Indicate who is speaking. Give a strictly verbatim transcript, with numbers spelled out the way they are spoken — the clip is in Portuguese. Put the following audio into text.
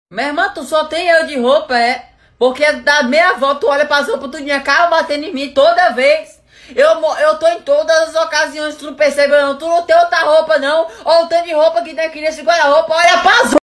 Speaker 1: Minha irmã, tu só tem eu de roupa, é? Porque da meia volta tu olha pras roupas, tu tinha carro batendo em mim toda vez. Eu, mo- eu tô em todas as ocasiões, tu não percebeu não? Tu não tem outra roupa não. Olha o tanto de roupa que tem aqui nesse guarda-roupa, olha pras